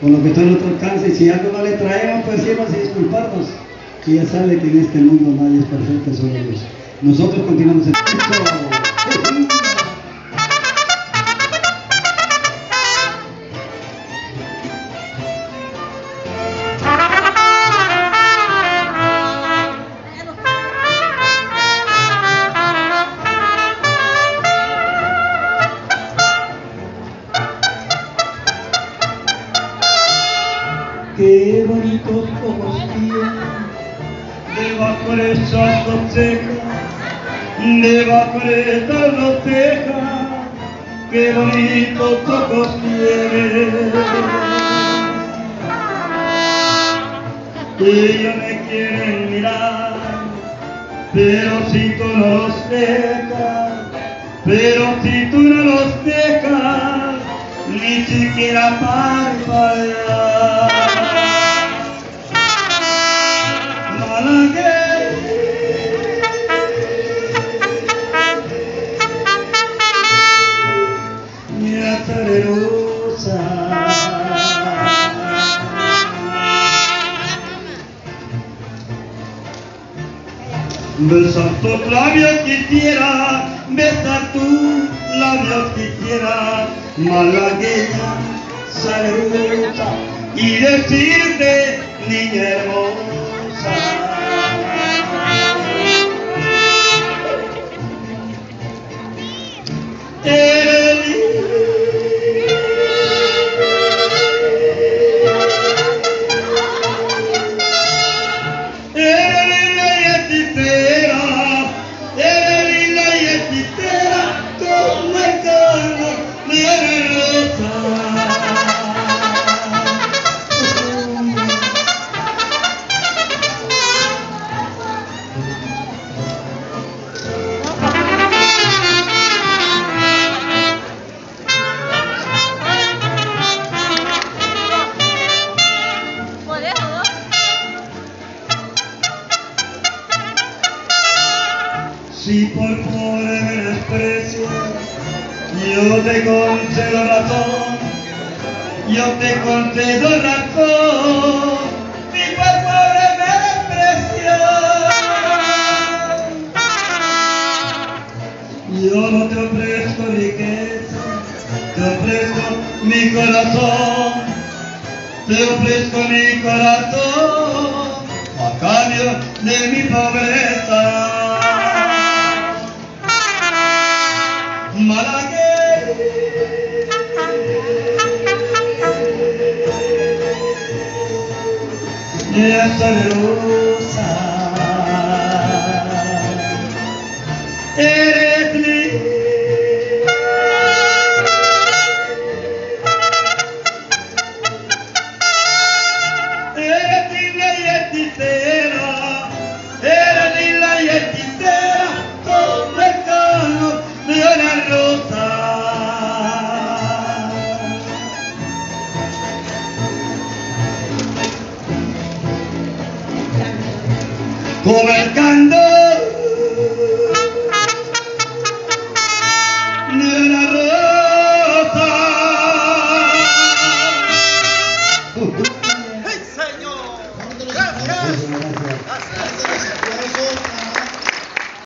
con lo que está en nuestro alcance, y si algo no le traemos, pues sí, vamos a disculparnos, y ya sabe que en este mundo nadie es perfecto, solo Dios. Nosotros continuamos en esto. Qué bonitos ojos tiene debajo de esas dos cejas, debajo de estas dos cejas, qué bonitos ojos tiene. Ellos me quieren mirar, pero si tú no los dejas, pero si tú no los dejas, ni siquiera parpadear. Mira salerosa, besar tus labios quisiera, besar tus labios quisiera, malagueña, salerosa, y decirte, niña hermosa. Si por pobre me desprecias, yo te concedo razón, yo te concedo razón. Si por pobre me desprecias, yo no te ofrezco riqueza, te ofrezco mi corazón, te ofrezco mi corazón a cambio de mi pobreza. Malagueña, salerosa, eres linda, eres linda y hechicera, eres linda y hechicera, como el cano de una rosa. Como el canto